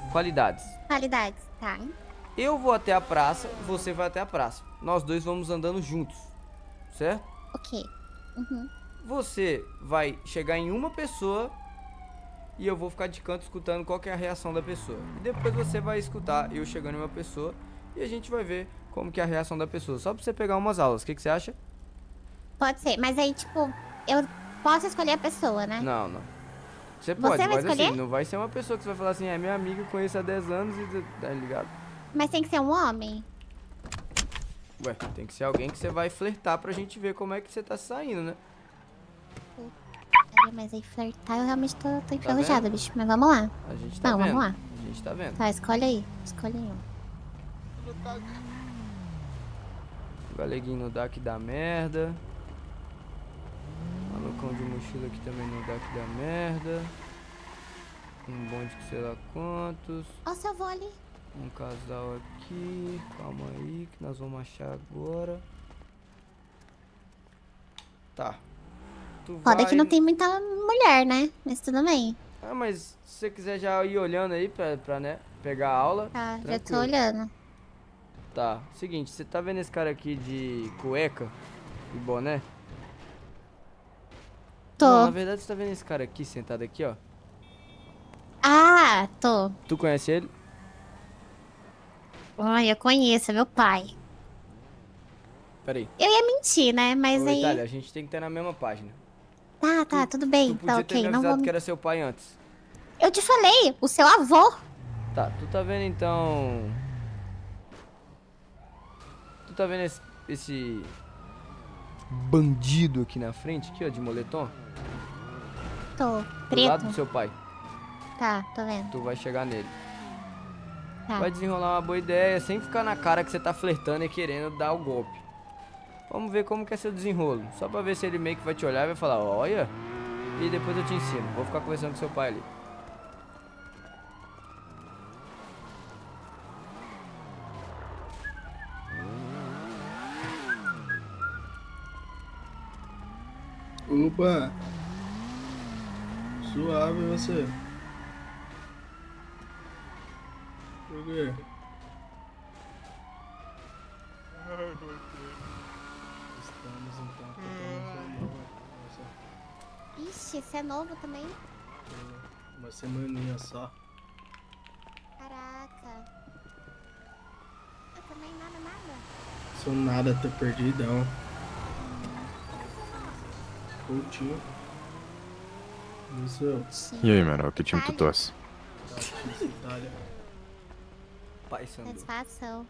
Qualidades. Qualidades, tá. Eu vou até a praça, você vai até a praça. Nós dois vamos andando juntos, certo? Ok. Uhum. Você vai chegar em uma pessoa e eu vou ficar de canto escutando qual que é a reação da pessoa. E depois você vai escutar eu chegando em uma pessoa e a gente vai ver como que é a reação da pessoa. Só pra você pegar umas aulas, o que você acha? Pode ser, mas aí, tipo, eu posso escolher a pessoa, né? Não, não. Você Você pode, vai mas assim, escolher? não vai ser uma pessoa que você vai falar assim, é minha amiga, eu conheço há 10 anos e tá ligado? Mas tem que ser um homem? Ué, tem que ser alguém que você vai flertar pra gente ver como é que você tá saindo, né? Pera, mas aí flertar eu realmente tô enferrujada, bicho. Mas vamos lá. A gente tá Não, vendo. vamos lá. A gente tá vendo. Tá, escolhe aí. Escolhe aí um. Galeguinho no DAC dá merda. Malucão de mochila aqui também no DAC dá merda. Um bonde que sei lá quantos. Ó, se eu vou ali. Um casal aqui. Calma aí que nós vamos achar agora. Tá. Tu Foda vai... que não tem muita mulher, né? Mas tudo bem. Ah, mas se você quiser já ir olhando aí pra né, pegar a aula. Tá, já tô tranquilo. olhando. Tá, seguinte, você tá vendo esse cara aqui de cueca e boné? Tô. Não, na verdade você tá vendo esse cara aqui sentado aqui, ó. Ah, tô. Tu conhece ele? Ai, eu conheço, é meu pai. Pera aí. Eu ia mentir, né? Mas Ô, aí... Itália, a gente tem que estar na mesma página. Tá, tudo bem. Tu Tá, podia ter me ok. Não avisado vou... que era seu pai antes. Eu te falei, o seu avô. Tá, tu tá vendo então... Tu tá vendo esse bandido aqui na frente, aqui ó, de moletom? Tô. Do lado Preto. do seu pai. Tá, tô vendo. Tu vai chegar nele. Tá. Vai desenrolar uma boa ideia, sem ficar na cara que você tá flertando e querendo dar o golpe. Vamos ver como que é seu desenrolo. Só pra ver se ele meio que vai te olhar e vai falar, olha. E depois eu te ensino. Vou ficar conversando com seu pai ali. Opa! Suave você. Por quê? Estamos então tentando Ixi, esse é novo também? uma semaninha só. Caraca. Eu também nada. Sou nada, tô perdidão. Coutinho. Isso. E aí, mano, que time tu torce? Itália. Pai Sandu. Satisfação.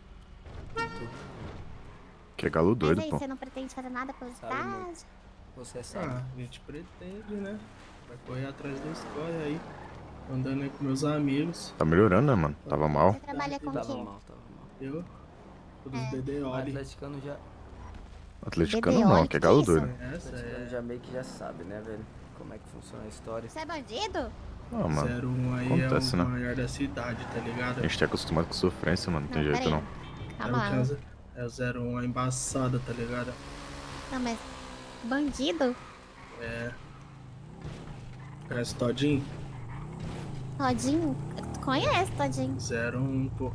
Que é galo Mas doido, aí, pô. você não pretende fazer nada pela Sabe muito. cidade? Você sabe. Ah, a gente pretende, né? Vai correr atrás da escola aí. Andando aí com meus amigos. Tá melhorando, né, mano? Tava mal. Você trabalha com o Tava quê? mal, tava mal. Eu? Todos É. O BDOL. atleticano já... Atleticano Bebê, não, olha, que é que galo isso? doido. O Essa atleticano é já meio que já sabe, né, velho? Como é que funciona a história. Você é bandido? Ah, mano. 01 aí Acontece, é o né? maior da cidade, tá ligado? A gente tá acostumado com sofrência, mano. Não tem jeito peraí. não. Calma lá. É o 01 a embaçada, tá ligado? Não, mas... Bandido? É. Conhece Todinho? Todinho? Tu conhece, Todinho? 01, pô.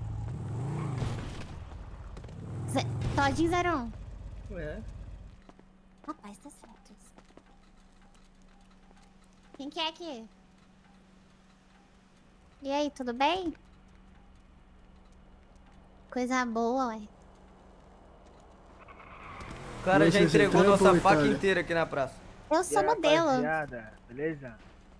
Todinho 01. É. Rapaz, tá certo isso. Quem que é aqui? E aí, tudo bem? Coisa boa, ué. O cara já Você entregou trampa, nossa ô, faca Itália? inteira aqui na praça. Eu sou modelo. Rapaziada, beleza?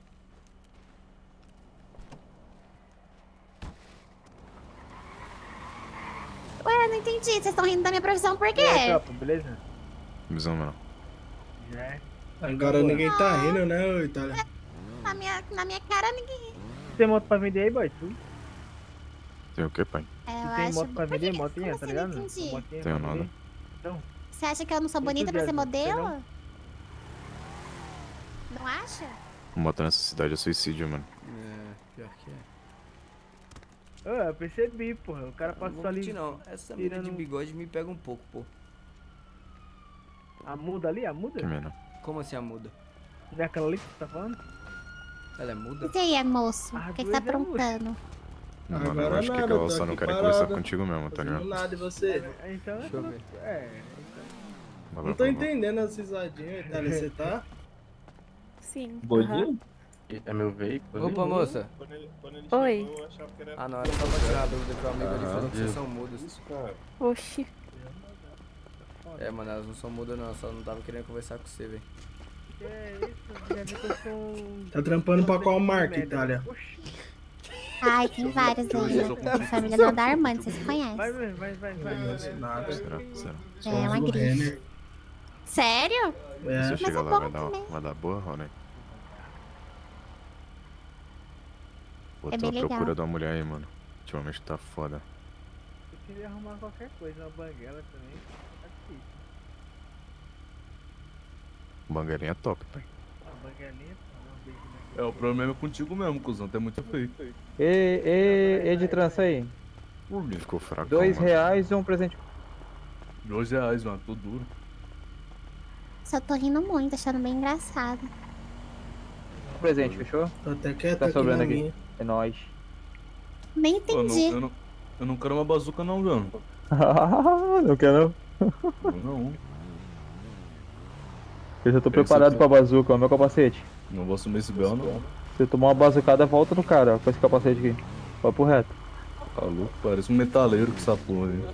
Ué, não entendi. Vocês estão rindo da minha profissão por E aí, quê? tropa, beleza? Visão, mano. Já é. Agora ninguém tá rindo, né, ô Itália? Na minha cara, ninguém... Tem moto pra vender aí, boy? Tu? Tem o que, pai? É, eu Tu tem acho... moto pra Por quê? vender? Motinha, Como tá assim? ligado? Não entendi. Motinha Tenho pra nada. vender. Então, Você acha que eu não sou Tem bonita pra ser entusiasmo, modelo? sei Não acha? Moto nessa cidade é suicídio, mano. É, pior que é. eu percebi, porra. O cara Não passou vou ali. mentir, não. Essa mina de tirando- bigode me pega um pouco, pô. A muda ali, a muda? Que mina? Como assim a muda? Não é aquela ali que você tá falando? Ela é muda? E aí, moço? Ah, O que você tá dois é moço. aprontando? Mano, eu Agora acho que nada, aquela tô só não aqui querem parado. conversar contigo mesmo, tá Fazendo ligado? nada, e você? Então, Deixa eu ver. Vai Não lá, tô vai lá. entendendo as risadinhas, Itália. Você tá? Sim. Bodinho? É meu veículo ali? Opa, moça. Oi. Ah, não, era só pra tirar a dúvida que o amigo ali falou que vocês são mudos. Oxi. É, mano, elas não são mudas não, só não tava querendo conversar com você, velho. Que é isso? Já vi que eu sou um... Tá trampando pra qual marca, Média. Itália? Oxi. Ai, tem vários aí, né? Família do Armando, vocês conhecem. Vai, vai. Nada. Será? Só É uma uso grife. Renner. Sério? Se É. eu chegar é lá, bom vai dar, também. vai dar boa, Rony? Pô, É tô à bem legal. procura de uma mulher aí, mano. Ultimamente tá foda. Eu queria arrumar qualquer coisa, uma banguela também. Tá difícil. Bangueirinha é top, pai. Uma banguelinha, um beijo É, o problema é contigo mesmo, cuzão. Tu é muito feio. Ei, de trança aí. Por mim. Ficou fraco, R$2 e um presente. R$2, mano. Tô duro. Só tô rindo muito, achando bem engraçado. Presente, fechou? Tô até quieto Tá aqui sobrando na aqui. minha. É nóis. Nem Pô, entendi. eu não quero uma bazuca não, velho. Não quer não? Não. Eu já tô preparado pra bazuca, ó, meu capacete. Não vou assumir esse belo, não. Se eu tomar uma bazucada, volta no cara, ó, com esse capacete aqui. Vai pro reto. Tá louco? Parece um metaleiro com essa porra aí.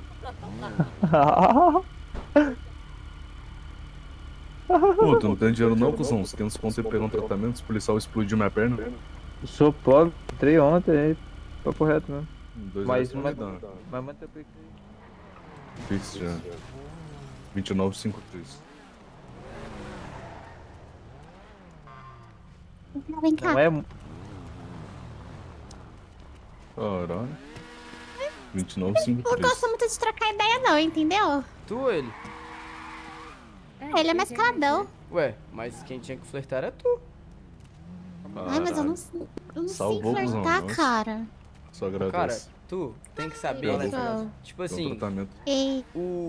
Pô, tu não tem dinheiro não, cuzão? Os 500 conto e pegar um tratamento, os policial explodiu minha perna. Eu sou pobre, entrei ontem aí. Vai pro reto mesmo. Mas Mas manda o pix aí. Fix já. 29,53. Vem cá. Não é. Caralho. Não 29,53. gosto muito de trocar ideia não, entendeu? Tu ou ele? Ele é mais caladão. Ué, mas quem tinha que flertar era tu. Ai, mas eu não sei Salvou, cuzão, flertar, nossa. cara. Só agradece. Cara, tu tem que saber, né? Tipo Tem um assim, tratamento. Ei,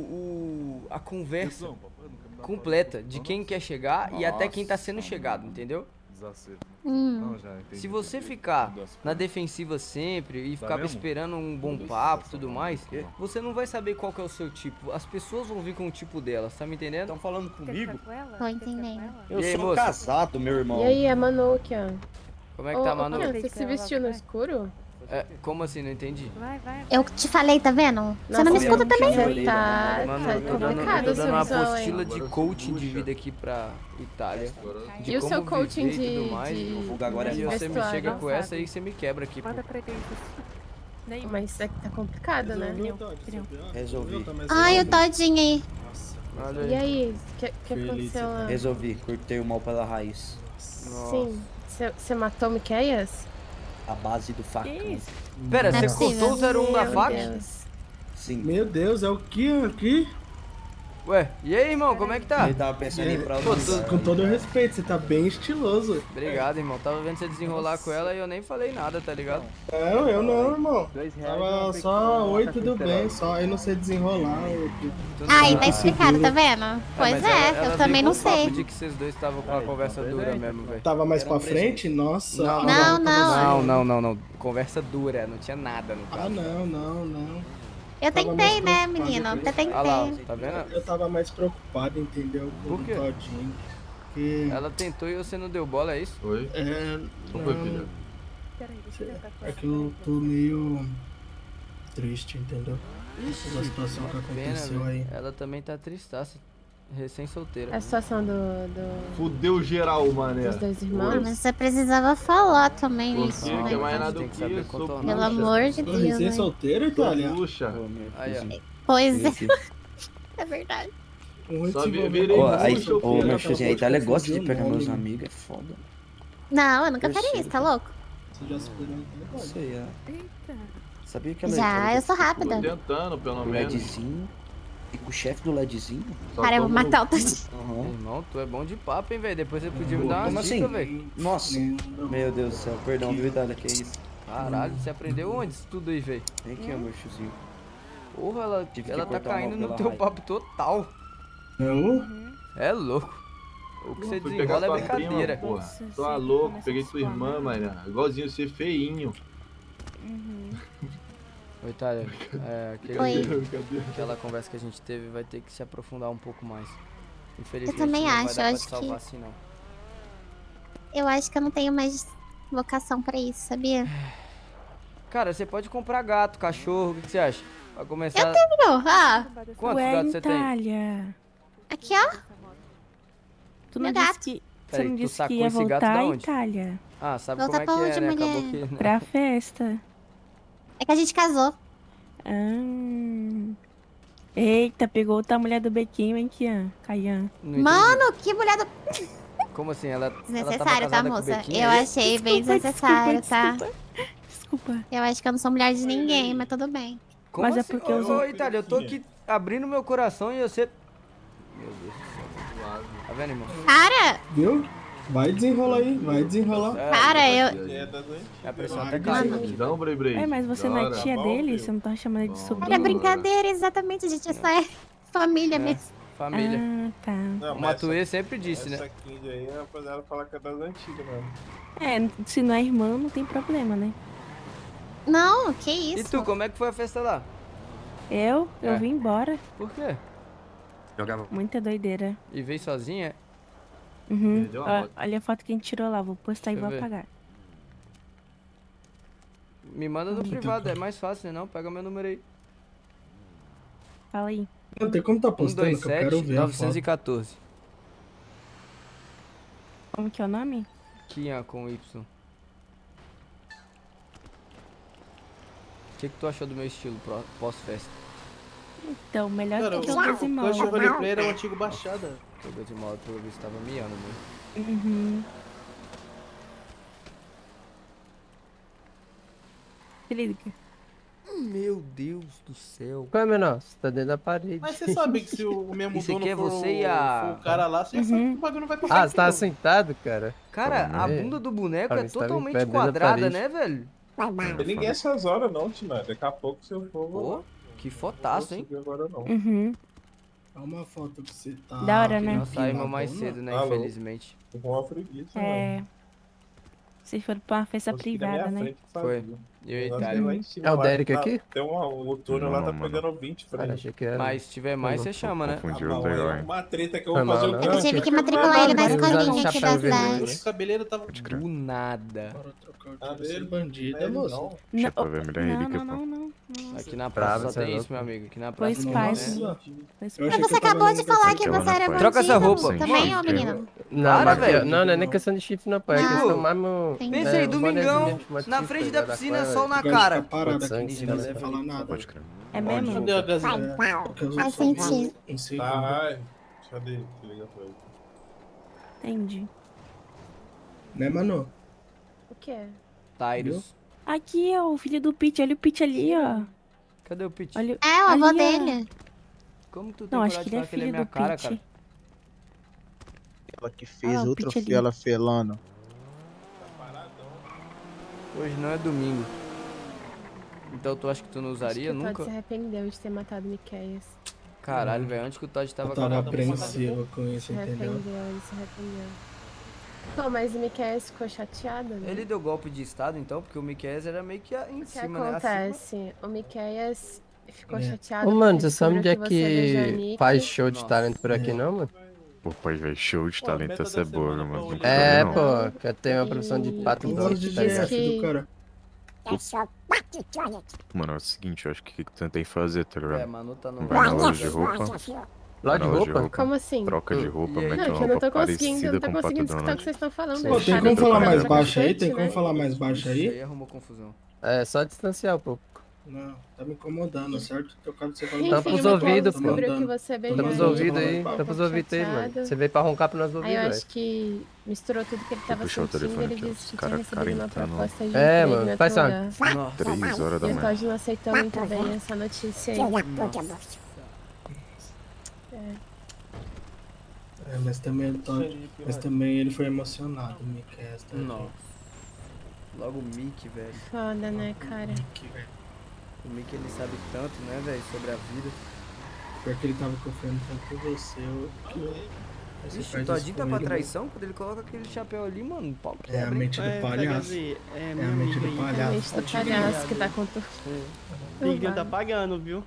a conversa completa de quem quer chegar e até quem tá sendo chegado, entendeu? Desacerto. hum. Não, já entendi. Se você ficar na defensiva sempre e ficar mesmo? esperando um bom papo e tudo mais, você não vai saber qual que é o seu tipo. As pessoas vão vir com o tipo delas, tá me entendendo? Estão falando comigo? Tô entendendo. Eu E aí, sou moça? casado, meu irmão. E aí, é Manukia? Como é que tá, Manu? Você se vestiu no escuro? É, como assim? Não entendi. Eu te falei, tá vendo? Você não me escuta também? Você tá Mano, eu tô dando, complicado eu o tô seu dando uma visual, apostila hein? de coaching de vida aqui pra Itália. De E o como seu coaching viver e tudo mais. de Agora é E você me vestuário? chega com essa aí, você me quebra aqui, pô. Manda pra ele. Mas é que tá complicado, né? Resolvi. Ai, o todinho aí. Olha E aí. aí, o que aconteceu lá? Resolvi, cortei o mal pela raiz. Nossa. Sim, você matou o Miqueias? A base do facão. Pera, Não é você possível. cortou o 01 da Meu faca? Deus. Sim. Meu Deus, é o que aqui? Ué, e aí, irmão, como é que tá? Ele tava pensando em ir pra Pô, outro tu- lugar. Com todo o respeito, você tá bem estiloso. Obrigado, irmão. Tava vendo você desenrolar com ela e eu nem falei nada, tá ligado? Não, eu não, irmão. R$2 Tava só, oi, tudo bem, só eu não sei desenrolar. Tu não Ai, sabe. tá explicado, tá vendo? Pois mas é, ela eu também veio não com o papo sei. de que vocês dois estavam com uma conversa dura mesmo, velho. Tava mais pra frente? Nossa. Não. Conversa dura, não tinha nada no Ah, caso. não. Eu Tava tentei, mais né, preocupado menino? com Eu Olha lá, tentei. tá vendo? Eu tava mais preocupado, entendeu? Com Por quê? o Todinho. Porque. Ela tentou e você não deu bola, é isso? Oi? É. Como foi, filha? É que eu tô meio triste, entendeu? Pela situação que aconteceu Pena, aí. velho. Ela também tá tristaça, recém-solteira. A situação Fudeu geral, mané. dos dois Ah, irmãos? mas você precisava falar também Por isso, quê? né? Que é mais A gente nada tem do que que saber isso, contornar. Pelo amor de Tô Deus, né? solteiro, Itália? Puxa. Aí, ó. Pois é. É verdade. Só virei Ó, aí, puxa, ô, filho. meu tiozinho, a Itália gosta de confundiu o pegar meus nome. amigos, é foda. Não, eu nunca faria Percebo. isso, tá louco? Você já superou Não sei, é. Eita. Sabia que ela Já, eu sou Tô rápida. tentando, pelo o menos. LEDzinho e com o chefe do LEDzinho. Só Cara, eu vou tomo- matar o todinho. Aham. Irmão, tu é bom de papo, hein, velho? Depois você podia me dar Como uma dica, assim? velho. Nossa, meu Deus do céu, perdão, viu, Itália, que é isso? Caralho, você aprendeu onde isso tudo aí, velho? Vem aqui, ó, meu tiozinho. Porra, ela Tive que tá cortar o mal caindo no pela teu raiva. papo total. Não? É louco. O que você Fui pegar desenrola é tua prima, brincadeira. porra. Nossa, Tô gente, louco, começa peguei a tua suar, irmã, né? mané. Igualzinho você, feinho. Oi, Thalia. Oi. Aquela conversa que a gente teve vai ter que se aprofundar um pouco mais. Infelizmente, Eu também não vai acho, dar eu pra acho te salvar que- assim, não. Eu acho que eu não tenho mais vocação pra isso, sabia? Cara, você pode comprar gato, cachorro, o que você acha? Pra começar... Eu tenho! Ah, Quantos Ué, gatos você tem? Itália. aqui, ó. Tu não Meu disse gato. que... Você Peraí, não tu disse sacou que ia esse gato da voltar, onde? Itália? Ah, sabe Voltar como é pra que é, onde, né? Acabou mulher? que... Pra festa. É que a gente casou. Eita, pegou a mulher do bequinho, hein, Kian? Caian. Não entendi. Mano, que mulher do... Como assim? Ela tava Desnecessário, tá, casada com o moça? Bequinho, Eu é achei bem desnecessário, tá? Desculpa. Eu acho que eu não sou mulher de ninguém, mas tudo bem. Como Mas é assim? porque Ô, Itália, eu tô aqui abrindo meu coração e você... Meu Deus do céu. Tá vendo, irmão? Cara, Viu? Vai desenrolar aí, vai desenrolar. Cara, eu... A pressão Vai, até caiu aqui. Então, Brei Brei. É, mas você não é Bora. tia dele? Você não tá chamando ele de Era sobrinho? brincadeira, exatamente, gente. Isso é família mesmo. Família. Ah, tá. Não, O mas Matuê sempre disse, essa né? Kind aí, a rapaziada fala que é das antigas mesmo. É, se não é irmã, não tem problema, né? Não, que isso. E tu, como é que foi a festa lá? Eu É. vim embora. Por quê? Muita doideira. E veio sozinha? Uhum. Perdeu a Ó, moto. olha a foto que a gente tirou lá, vou postar e Deixa eu vou ver. apagar. Me manda no privado, é mais fácil, né? Não, pega meu número aí. Fala aí. Não tem como tá postando, que eu quero 127 ver a foto. 914. Como que é o nome? Kian com Y. O que tu achou do meu estilo pós-festa? Então, melhor Cara, do que o o Gazimol. Clash Roleplay era o antigo Baixada. O Gazimol, pelo visto, tava miando mesmo. Uhum. Se liga. Meu Deus do céu. Qual é, menor? Você tá dentro da parede. Mas você sabe que se o mesmo Isso dono aqui é for, você e a- for o cara lá, você já sabe que o bagulho não vai pra Ah, frente, você tá não. sentado, cara? Cara, a É. bunda do boneco Cara, é você tava em totalmente pé dentro da quadrada, parede. né, velho? Não tem ninguém essas horas não, Tina. Daqui a pouco se eu for... Pô, que fotaço, hein? Não vou subir agora não. Uhum. É uma foto que você tá... Da hora, né? Nós saímos mais empinadona. cedo, né? Alô? Infelizmente. Tô com uma preguiça, É. mano. Vocês foram pra uma festa Consegui na privada, minha né? frente, Foi. sabe? Eu e Nós Itália. lá em cima, É o lá, Derek tá- aqui? Tem o túnel lá, Não, tá mano. pegando 20 Cara, frente. achei que era. Mas se tiver mais, você chama, né? Confundi Ah, os bom, heróis. é uma treta que eu Foi vou fazer mal, o né? quê? Eu tive que matricular ele na Mas escolinha usar um aqui da chapéu vermelho. cidade. Esse cabeleiro tava... Pode crer. Do nada. Bora trocar o Ah, tiro, você dele? bandida, Ele moça. não. Chapa vermelha é não, relíquia, não, pô. não. Aqui na Brava, praça só você é tem louco. isso, meu amigo. Aqui na Pois praça não faz. tem, né? Nossa, Pois eu Mas achei que você eu tava acabou de lendo falar essa que aquela você na era praia. bandido. Troca essa roupa. Também, ó, Mano, menino. Não, Para, mas velho. não é nem questão de chifre, não, pai. É Tipo, questão mesmo. Tem- Pensa aí, o domingão, bonezinho mesmo, na tipo, frente da da piscina, quadra. sol na Eu gosto de cara. ficar parado Pode aqui, ser, não né? vai falar nada. Pode crer. É mesmo? Cadê a gasolina? Porque eu Faz só vi sentido. um segundo. Tá, cadê? Deixa eu ligar pra ele. Entendi. Né, mano? O quê? Tyrus. Aqui, ó, o filho do Pete. Olha o Pete ali, ó. Cadê o Pete? Olha... É, o avô ali, ó. dele. Como tu tem Não, acho coragem que de ele é falar que ele é filho minha do cara, Pete. cara? Ela que fez Ah, o outra Pete ali. fela felando. Hoje não é domingo. Então tu acha que tu não usaria Acho que o Todd nunca? se arrependeu de ter matado o Miqueias. Caralho, velho, antes que o Todd tava Eu tava com a apreensivo com isso, Se entendeu? arrependeu, ele se arrependeu. Pô, mas o Miqueias ficou chateado, né? Ele deu golpe de estado então, porque o Miqueias era meio que em O que cima, né? acontece? O Miqueias ficou É. chateado. Ô, mano, porque você sabe onde é descobriu você beijou a que Nick. faz show de Nossa. talento por aqui, não, mano? Pô, pai, velho, show de Pô, talento meta essa é da boa, semana mano. pra Nunca hoje. É, vi, não. pô, que eu tenho uma profissão de pato Um doce, voz de tá ligado? chefe do cara. Mano, é o seguinte, eu acho que o que tu tentei fazer, tá É, ligado? mano, tá no... Vai na loja de roupa, Loja de roupa? Como assim? troca de roupa, E aí? mete Não, uma que eu não tô roupa conseguindo, eu não parecida tô com o Pato conseguindo escutar o que Donald. vocês estão falando. Pô, Pô, Eles tem sabem como que falar eu mais tô baixo aí? cacete, Tem como né? falar mais baixo Isso aí? aí arrumou confusão. É, só distanciar um pouco. Não, tá me incomodando, certo? Tocado você Enfim, Tampa os o ouvidos, Miqueias pô. descobriu que você beijou Tampa a os Nick, ouvidos aí, ficou um tampa os pouco ouvidos aí, mano. chateado. Você veio pra roncar pros nossos Aí ouvidos, eu velho. acho que misturou tudo que ele tava puxar o sentindo e telefone ele aqui, ó. disse Os que cara tinha recebido uma carentando. proposta de É, emprego mano, em faz outro só. lugar. Nossa. 3 horas da E o manhã. Todd não aceitou muito bem essa notícia aí. É, mas também, mas também ele foi emocionado, o Miquel. Tá? Nossa. Logo o Mickey, velho. Foda, né, cara? O Mickey, ele sabe tanto, né, velho, sobre a vida. Pior que ele tava confiando tanto em você, Aí você Ixi, faz o isso Todinho tá com pra ele, traição, quando ele coloca aquele chapéu ali, mano, o pau quebra. É a mente do palhaço. É a mente do A mente palhaço. do palhaço que tá contra... Ninguém tá pagando, viu?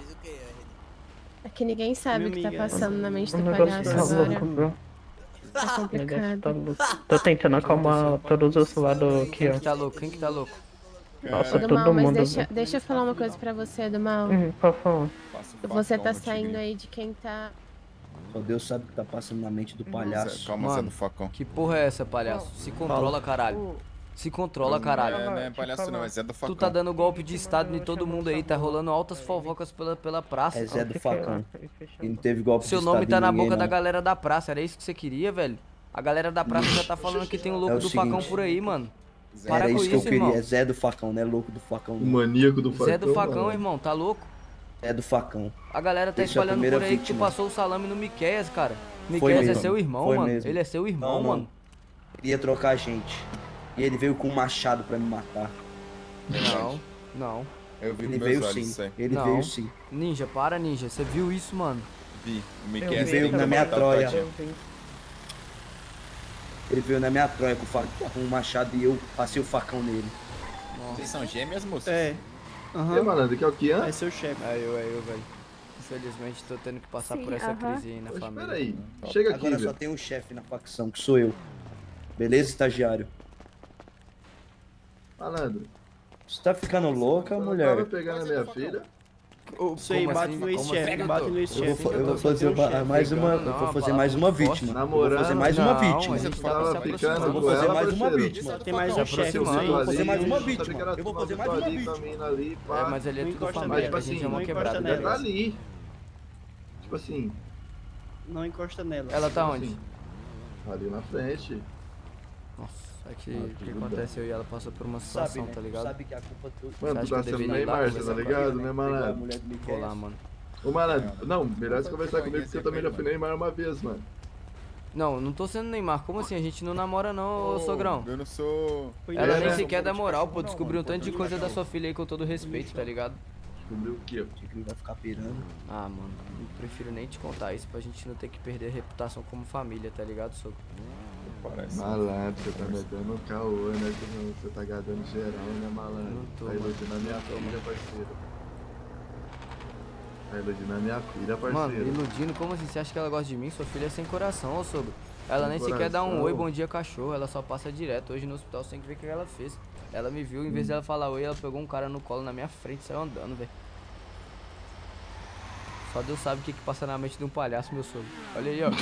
É que ninguém sabe o que tá amiga. passando na mente do negócio palhaço tá louco, agora. viu? Tá O negócio complicado. tá louco. Tô tentando acalmar todos os lados aqui, Quem ó. que tá louco? Quem que tá louco? Nossa, Do todo Mal, mas mundo. deixa eu falar uma coisa pra você, do Mal. Por favor. Você tá saindo aí de quem tá... Só Deus sabe o que tá passando na mente do palhaço. Calma, Zé Mano, do Facão. que porra é essa, palhaço? Se controla, caralho. Se controla, caralho. Não é palhaço não, é Zé do Facão. Tu tá dando golpe de estado em todo mundo aí, tá rolando altas fofocas pela praça. É Zé do Facão. E não teve golpe Seu de nome estado tá em na ninguém, boca da não. galera da praça, era isso que você queria, velho? A galera da praça já tá falando que tem um louco É o do facão seguinte, por aí, mano. Para Era com isso que eu isso, queria, irmão. é Zé do Facão, não é louco do Facão. O maníaco do Facão. Zé do facão, mano. irmão, tá louco? É do Facão. A galera tá Esse é a espalhando primeira por aí que tu vítima. passou o salame no Miqueias, cara. Foi Miqueias é mesmo, seu irmão, foi mano. mesmo. Ele é seu irmão, Não, não. mano. Ele ia trocar a gente. E ele veio com um machado pra me matar. Não. Eu vi Ele com veio meus olhos sim. isso aí. Ele Não. veio sim. Ninja, para, Ninja. Você viu isso, mano? Vi. O Ele Miquel veio na minha troia. Ele veio na minha troia com o machado e eu passei o facão nele. Vocês são gêmeas, moças? É. E aí, malandro, que é o que, É seu chefe. É eu, velho. Infelizmente tô tendo que passar Sim, por essa aham. crise aí na Mas família. peraí, chega aqui, Agora só velho. tem um chefe na facção, que sou eu. Beleza, estagiário? Malandro, Você tá ficando louca, eu mulher? tava pegando a minha filha. Isso aí, bate no ex-chefe, bate no ex-chefe. Eu vou fazer mais uma, eu vou fazer mais uma vítima. Eu vou fazer mais uma vítima. a gente Tava tá se ficando aproximando. Eu vou com fazer ela, mais uma parceiro. vítima. Tem mais um chefe, aproximando. aí. Eu vou fazer mais uma Sabia que vítima. era Eu vou tudo fazer mais uma ali, vítima. caminho ali, pá. É, mas ele é Não tudo encosta família, nela, que a gente é uma não quebrada. encosta né? Ela tá ali. Tipo assim, Não encosta nela. Ela tá tipo onde? assim, ali na frente. Nossa, é que o que aconteceu e ela passou por uma Sabe, situação, né? tá ligado? Sabe que a culpa é tua. Mano, acha tu tá que eu sendo deveria ir lá Neymar, tá conversar com ligado, né, Pegou a malandro? mulher do Vou lá, Miquel. mano. Ô, malandro, não, melhor você conversar comigo porque eu também já fui Neymar uma vez, mano. Não tô sendo Neymar. Como assim? A gente não namora não, ô sogrão. Eu não sou... Ela É, nem né? sequer dá moral, pô. Descobriu um tanto de coisa da sua filha aí com todo respeito, tá ligado? Descobriu o quê? Que ele vai ficar pirando. Ah, mano, eu prefiro nem te contar isso pra gente não ter que perder a reputação como família, tá ligado, sogro? Parece. Malandro, você tá metendo um caô, né? Você tá gadando geral, né, malandro? Não tô, Tá mano. iludindo a minha filha, parceiro. Tá iludindo a minha filha, Mano, parceiro. iludindo, como assim? Você acha que ela gosta de mim? Sua filha é sem coração, ô sogro. Ela Sem nem sequer dá um coração. oi, bom dia, cachorro. Ela só passa direto. Hoje no hospital você tem que ver o que ela fez. Ela me viu, em vez dela falar oi, ela pegou um cara no colo na minha frente e saiu andando, velho. Só Deus sabe o que passa na mente de um palhaço, meu sogro. Olha aí, ó.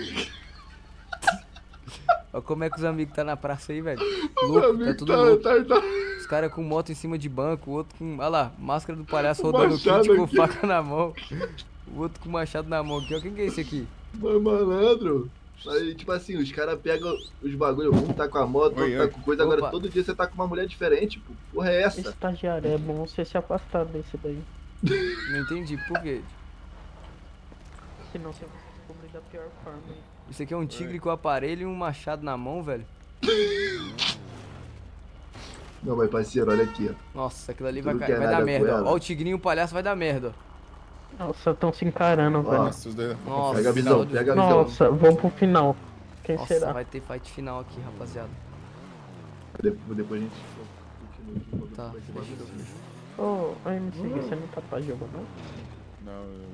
Olha como é que os amigos tá na praça aí, velho. Louco, tá tudo louco. Os caras com moto em cima de banco, o outro com... Olha lá, máscara do palhaço rodando o kit com faca na mão. O outro com machado na mão aqui, ó. Quem que é esse aqui? Mas, malandro, aí, tipo assim, os caras pegam os bagulho, um tá com a moto, outro tá com coisa, Opa. agora todo dia você tá com uma mulher diferente, pô. Porra é essa? Estagiário, é bom você se afastar desse daí. Não entendi, por quê? Senão você vai se descobrir da pior forma. Isso aqui é um tigre com aparelho e um machado na mão, velho. Não, mas parceiro, olha aqui, ó. Nossa, aquilo ali Tudo vai que é dar nada merda, com ó. ela. Ó, o tigrinho e o palhaço vai dar merda, ó. Nossa, estão se encarando, velho. Nossa, os dois... Nossa, Pega a visão, meu Deus. pega a visão. Nossa, vamos pro final. Quem Nossa, será? vai ter fight final aqui, rapaziada. Depois a gente continua aqui. Tá, vai ser mais fechou, tranquilo. fechou. Ô, MC, você não tá pra jogo, não? Não, eu...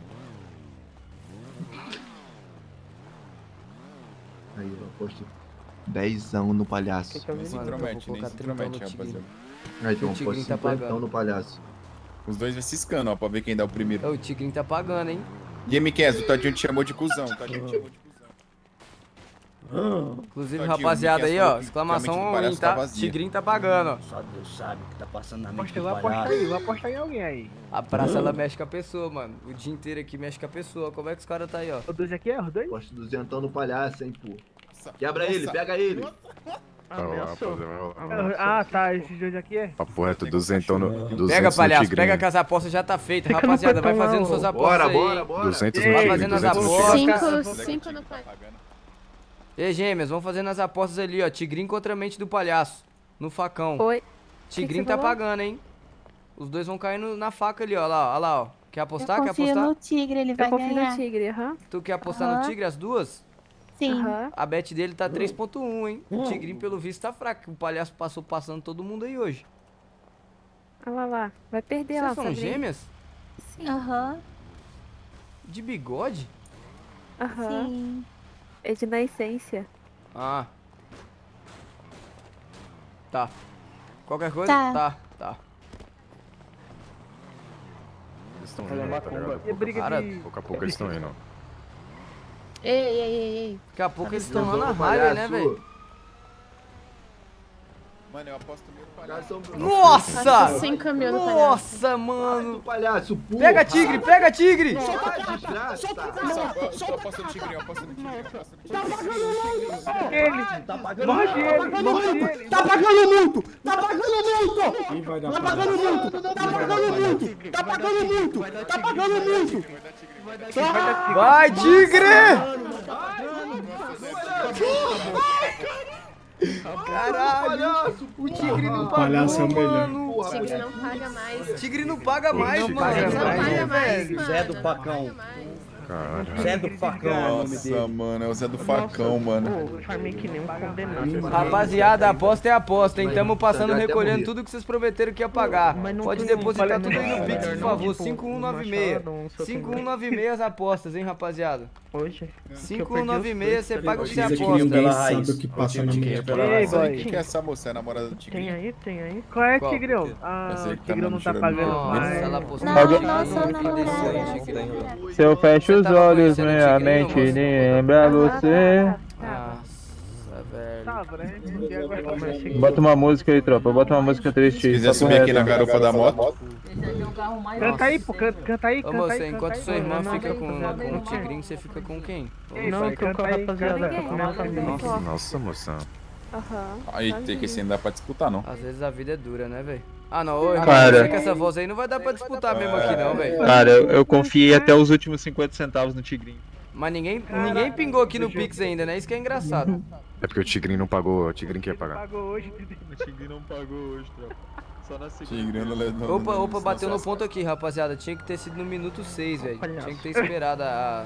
Aí, eu aposto 10zão no palhaço. Que eu vi? Nem se Mano, intromete, eu vou nem colocar se 30 intromete, no tigre. rapaziada. Aí, então, O eu tigrinho aposto tá 50 pagando. no palhaço. Os dois vai ciscando, ó, pra ver quem dá o primeiro. Ô, o tigrinho tá pagando, hein? E aí, Miquel, o Todinho te chamou de cuzão, o Todinho te chamou de cuzão. Inclusive, Tadinho, rapaziada aí, Miquel ó. falou que Exclamação realmente o palhaço ruim, tá? tá vazio. Tigrinho tá pagando, ó. Só Deus sabe o que tá passando na mente Aposta, do vou apostar palhaço. aí, vou apostar em alguém aí. A praça, ela mexe com a pessoa, mano. O dia inteiro aqui mexe com a pessoa. Como é que os caras tá aí, ó? Os dois aqui é os dois? Aposto 200 no palhaço, hein, pô. Quebra Nossa. ele, pega ele. Tá lá, rapaziada, vai rolar. Ah, tá, esses dois aqui é? Papo reto, 200 no 200 Pega, palhaço, no tigrinho. pega que as apostas já tá feita. Fica no Rapaziada, vai portão, fazendo não. suas apostas Bora, aí. bora, bora. 200 Vai no tigre, fazendo as 200 no apostas. tigre. Cinco no pai. Ei, gêmeas, vamos fazendo as apostas ali, ó. Tigrinho contra a mente do palhaço. No facão. Oi. Tigrinho que você tá falou? pagando, hein? Os dois vão cair na faca ali, ó. Olha lá, ó. Quer apostar? Eu Quer confio apostar? no tigre, ele vai Eu confio ganhar. no tigre, aham. Tu quer apostar no Aham. tigre, as duas? Sim. A bet dele tá 3.1, hein? O Tigrinho, pelo visto, tá fraco. O palhaço passou passando todo mundo aí hoje. Olha lá. Vai perder lá. Vocês são gêmeas? Sim. Aham. De bigode? Aham. Sim. É de nascência. Ah. Tá. Qualquer coisa? Tá. Tá. Eles estão vindo aí, tá ligado? Cara, Pouco a pouco eles estão indo. Ei. daqui a pouco eles estão lá na raiva, né, velho? Mano, eu aposto meio palhaço. Nossa! Você encaminhou no Nossa, mano! Palhaço, porra. Pega tigre, pega tigre! Eu aposto no tigrinho, eu aposto no tigrinho. Tá pagando ele. Tá pagando muito! Tá pagando muito! Quem vai dar Tá pagando muito! Tá pagando muito! Tá pagando muito! Tá pagando muito! Vai, tigre! Caralho! O tigre não pagou, palhaço é o melhor. mano! O tigre não paga mais. Tigre não paga mais, mano! Não paga mais, mano. Zé do Facão. Caralho. Zé do Facão é o nome Nossa, dele. mano, é o Zé do Facão, mano. Eu farmei que nem um condenado. Rapaziada, a aposta é aposta, hein? Tamo passando, até recolhendo morrer. tudo que vocês prometeram que ia pagar. Pode depositar tudo aí no Pix, por favor. Tipo, 5196. 5196 as apostas, hein, rapaziada? Hoje. 5196, você paga o que você Precisa que aposta. ninguém pela sabe raiz. o que passa na mente. Ei, boy. Quem que é essa moça? É a namorada do Tem tigrinho? aí, tem aí. Qual é, Qual? Tigrão? Ah, Essa aí o que tá Tigrão não tá chorando. pagando Nossa, mais. ela postou Não, tigre não, sou no que desceu, hein, namorada. tigrinho. Se eu fecho os tava olhos, conhecendo minha o tigrinho, mente moço? lembra você. Nossa, velho. Tava, né? Porque agora começa Bota uma música aí, tropa. Bota uma música triste. Se quiser papo subir aqui reto. na garupa da moto. Canta aí, pô, canta aí, Ô, canta moça, aí. enquanto canta sua aí. irmã Não, fica não, com não, o tigrinho, você fica com quem? Não, eu tô com a rapaziada, tô com minha família. Nossa, moção. Aí tem que esse não dá pra disputar, não. Às vezes a vida é dura, né, velho? Ah, não, ô, irmão, Cara. eu sei que essa voz aí não vai dar pra disputar mesmo aqui, não, velho. Cara, eu confiei até os últimos 50 centavos no Tigrinho. Mas ninguém pingou aqui no Pix ainda, né? Isso que é engraçado. É porque o Tigrinho não pagou, o Tigrinho quer pagar. Pagou hoje. O Tigrinho não pagou hoje, tropa. Só na segunda. Tigrinho não levou. Opa, bateu no ponto aqui, rapaziada. Tinha que ter sido no minuto 6, velho. Tinha que ter esperado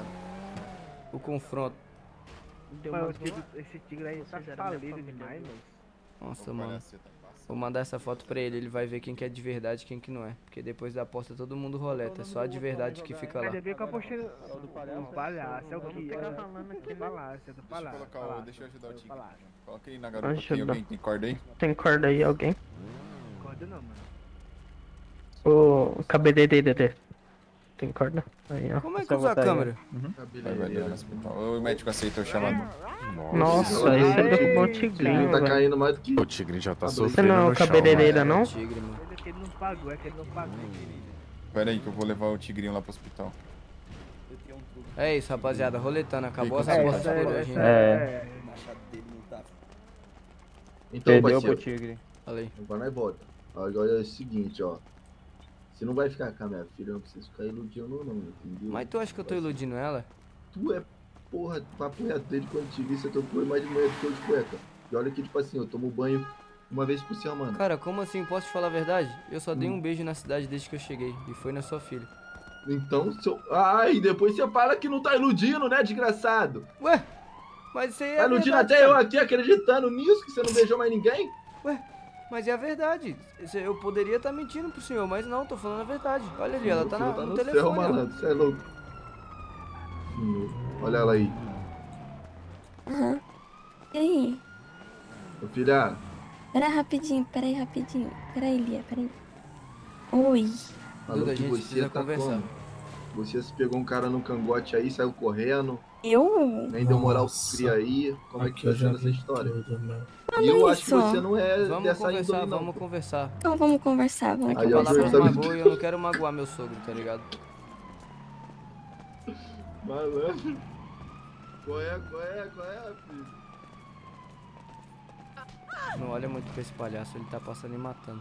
o confronto. Mano, esse tigre aí tá falido demais, mano. Nossa, mano. Vou mandar essa foto pra ele vai ver quem que é de verdade e quem que não é. Porque depois da aposta todo mundo roleta, é só a de verdade que fica lá. Ainda bem que eu apostei no palhaço, é o que? É do palhaço, é do palhaço. Deixa eu ajudar o tigre. Coloca aí na garupa. Tem alguém que tem corda aí? Tem corda aí, alguém? Corda não, mano. O cabeleireiro. Tem corda? Aí, ó. Como é que usa a câmera? O médico aceitou o chamado. Nossa, esse é do bom tigrinho, Tá velho. caindo mais do que... O Tigrinho já tá Você sofrendo não é no o chão, cabeleireira, mano. não? Tigre, mano. É que ele não pagou, é que ele não pagou. Pera aí que eu vou levar o tigrinho lá pro hospital. É isso, rapaziada. Roletando. Acabou as apostas por hoje, hein? Então, Perdeu pro parceiro, Tigre. Falei. agora nós volta. Agora é o seguinte, ó. Você não vai ficar com a minha filha, não precisa ficar iludindo não, entendeu? Mas tu acha que eu tô iludindo ela? Tu é, porra, papo reto, desde quando te vi, você tocou mais de manhã do que eu de cueca. E olha que, tipo assim, eu tomo banho uma vez por semana. Cara, como assim? Posso te falar a verdade? Eu só dei um beijo na cidade desde que eu cheguei. E foi na sua filha. Então, seu... e depois você fala que não tá iludindo, né, desgraçado? Ué, mas isso aí é Tá iludindo verdade, até cara. eu aqui acreditando nisso, que você não beijou mais ninguém? Ué, mas é a verdade. Eu poderia estar mentindo pro senhor, mas não, tô falando a verdade. Olha ali, ela tá, Meu filho no no telefone. céu, ó. malandro, você é louco. Olha ela aí. Aham. E aí? Ô, filha, Pera rapidinho. Pera aí, Lia, pera aí. Oi. falou Duda, a que gente você precisa tá conversar. como? Você se pegou um cara no cangote aí, saiu correndo, Eu? nem deu moral Nossa. pro cria aí. Como é que Aqui eu tá já sendo essa vi história? tudo, mano. E eu Fala acho que isso. você não é Vamos dessa conversar, índole, não. vamos conversar. Então vamos conversar, vamos É que Aí, a ó, palavra Jorge, magoa e eu não quero magoar meu sogro, tá ligado? Malandro. Qual é, filho? Não olha muito pra esse palhaço, ele tá passando e matando.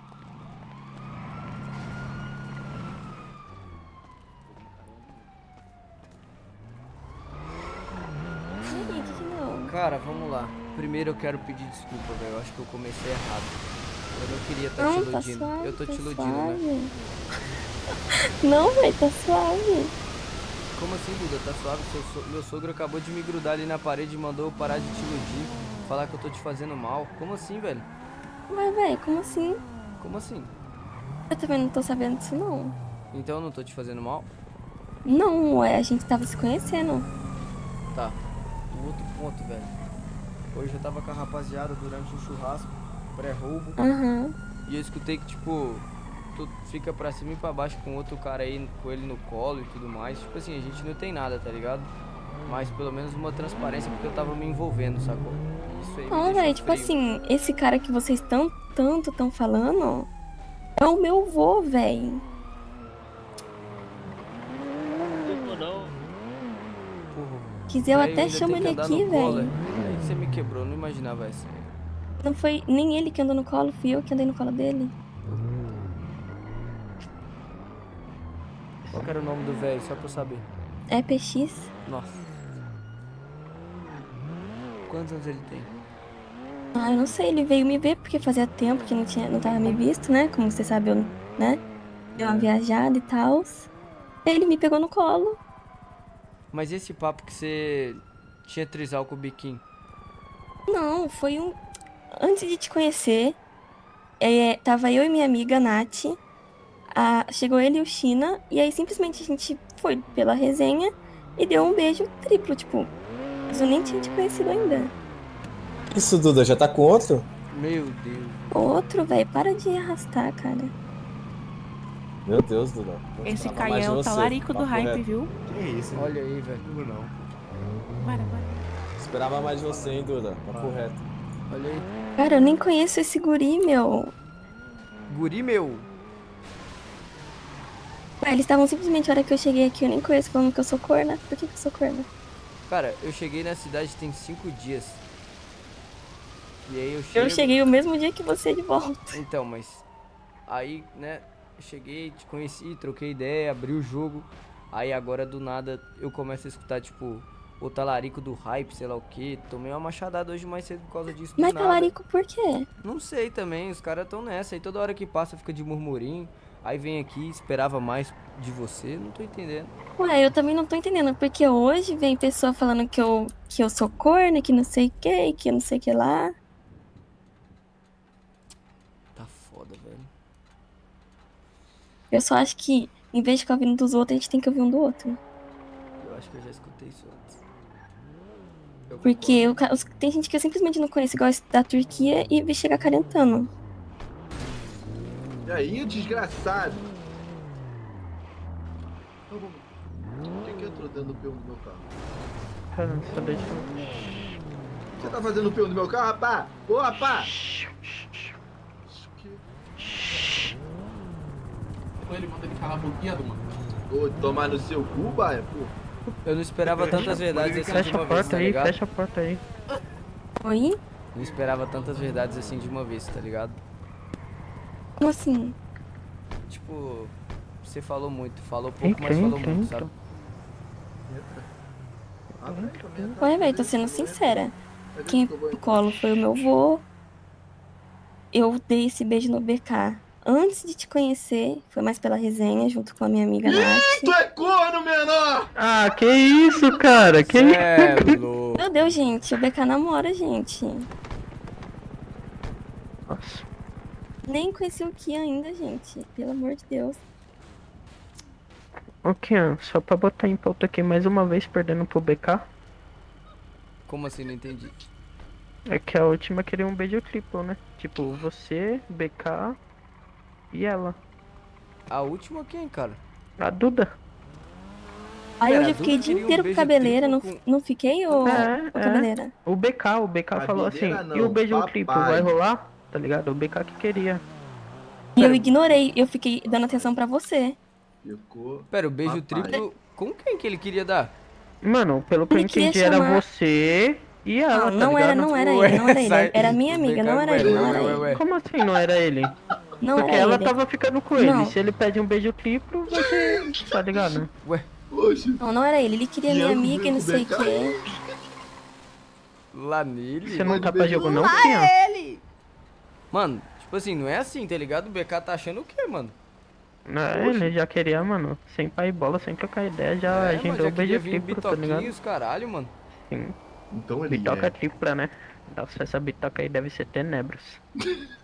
Peraí, que não? Cara, vamos lá. Primeiro eu quero pedir desculpa, velho. Eu acho que eu comecei errado. Eu não queria estar te Não, tá iludindo. suave, Eu tô tá te iludindo, né? suave. Não, velho, tá suave. Como assim, Duda? Tá suave? Meu sogro acabou de me grudar ali na parede e mandou eu parar de te iludir. Falar que eu tô te fazendo mal. Como assim, velho? Mas, velho, como assim? Como assim? Eu também não tô sabendo disso, não. Então eu não tô te fazendo mal? Não, ué, a gente tava se conhecendo. Tá. Um outro ponto, velho. Hoje eu tava com a rapaziada durante um churrasco, pré-roubo. Aham. E eu escutei que, tipo, tu fica pra cima e pra baixo com outro cara aí, com ele no colo e tudo mais. Tipo assim, a gente não tem nada, tá ligado? Mas pelo menos uma transparência porque eu tava me envolvendo, sacou? Isso aí. Não, velho, tipo assim, esse cara que vocês tanto tão falando é o meu vô, velho. Quiser eu até chamo ele aqui, velho. Aí você me quebrou, não imaginava essa. Não foi nem ele que andou no colo, fui eu que andei no colo dele. Qual que era o nome do velho, só pra eu saber? É PX. Nossa. Quantos anos ele tem? Ah, eu não sei, ele veio me ver porque fazia tempo que não tava me visto, né? Como você sabe, eu, né? Deu uma viajada e tal. Ele me pegou no colo. Mas esse papo que você tinha trisal com o biquinho? Não, foi um... Antes de te conhecer, tava eu e minha amiga, Nath. Chegou ele e o China, e aí simplesmente a gente foi pela resenha e deu um beijo triplo, tipo... Mas eu nem tinha te conhecido ainda. Isso, Duda, já tá com outro? Meu Deus. Outro, velho, para de arrastar, cara. Meu Deus, Duda. Esse Caio é o talarico do hype, viu? Que isso? Olha aí, velho. Não. Bora. Esperava mais de você, hein, Duda. Papo reto. Olha aí. Cara, eu nem conheço esse guri, meu. Guri, meu? Ué, eles estavam simplesmente, a hora que eu cheguei aqui, eu nem conheço, falando que eu sou corna. Por que eu sou corna? Cara, eu cheguei na cidade tem 5 dias. E aí eu chego... Eu cheguei o mesmo dia que você de volta. Então, mas... Aí, né... Eu cheguei, te conheci, troquei ideia, abri o jogo. Aí agora, do nada, eu começo a escutar, tipo... O talarico do hype, sei lá o que. Tomei uma machadada hoje mais cedo por causa disso. Mas talarico por quê? Não sei também, os caras tão nessa. Aí toda hora que passa fica de murmurinho. Aí vem aqui, esperava mais de você, não tô entendendo. Ué, eu também não tô entendendo, porque hoje vem pessoa falando que eu sou corna, que não sei o que não sei o que lá. Tá foda, velho. Eu só acho que, em vez de ficar ouvindo dos outros, a gente tem que ouvir um do outro. Eu acho que eu já escutei isso antes. Porque tem gente que eu simplesmente não conheço, igual esse da Turquia, e vai chegar carentando. E aí, desgraçado? Por que eu tô dando pão no meu carro? Só deixa Você tá fazendo pão no meu carro, rapá? Ô, rapá! Ele manda ele calar a boquinha, mano. Ô, tomar no seu cu, baia, pô. Eu não esperava tantas verdades assim de uma vez, tá ligado? Fecha a porta aí. Oi? Não esperava tantas verdades assim de uma vez, tá ligado? Como assim? Tipo, você falou muito, falou pouco, mas falou muito, sabe? Ué, velho, tô sendo sincera. Quem no colo foi o meu vô. Eu dei esse beijo no BK antes de te conhecer. Foi mais pela resenha, junto com a minha amiga Nath. Tu é corno, menor! Ah, que isso, cara? Que isso? Meu Deus, gente, o BK namora, gente. Nossa. Nem conheci o Kian ainda, gente. Pelo amor de Deus. Ô, Kian, só pra botar em pauta aqui mais uma vez, perdendo pro BK. Como assim? Não entendi. É que a última queria um beijo triplo, né? Tipo, você, BK e ela. A última quem, cara? A Duda. Aí Pera, hoje a eu fiquei o Duda dia queria um inteiro com beijo cabeleira, triplo não fiquei, ô cabeleira? O BK falou assim, Cabeleira não, e o beijo papai. triplo vai rolar? Tá ligado? O BK que queria. E eu ignorei, eu fiquei dando atenção pra você. Ficou. Pera, o beijo Papai. triplo, com quem que ele queria dar? Mano, pelo que eu Ele queria entendi era chamar- você e ela, Não, tá não era ligado? ele, não era ele. sai- Era minha amiga, não era ele, não era ele. Como assim não era ele? Não Porque era ela ele. tava ficando com ele. Não. Se ele pede um beijo triplo, você. Tá ligado? Ué, Oxe. Não era ele. Ele queria minha Diego amiga e não sei o BK. quê. lá nele? Você não tá pra beijo jogo não. não, Kian? Mano, tipo assim, não é assim, tá ligado? O BK tá achando o quê, mano? Ele já queria, mano, sem pai e bola, sem trocar ideia, já agendou o beijo triplo, tá ligado? Os caralho, mano. Sim. Então ele Bitoca tripla, né? Nossa, essa bitoca aí deve ser tenebras.